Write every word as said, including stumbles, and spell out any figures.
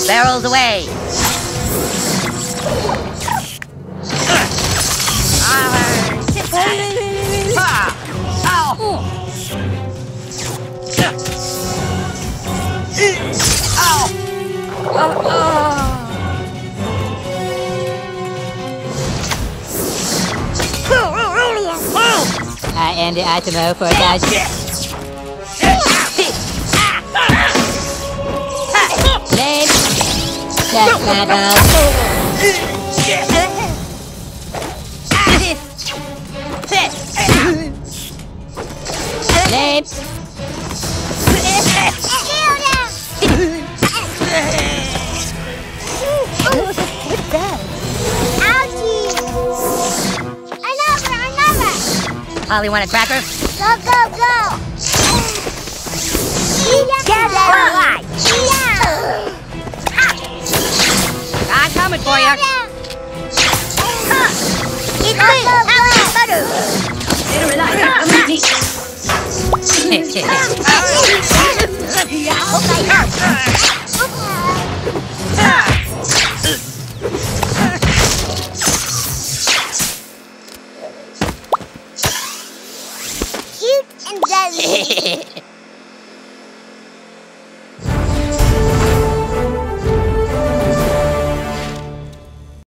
Barrels away. I am the Atomo for that. Lame. That's my dog. Lame. What's that? Ouchie! Another, another! Holly, want a cracker? Go, go, go! Get that alive! I'm coming for you. It's me, Holly Butter! Cute and deadly.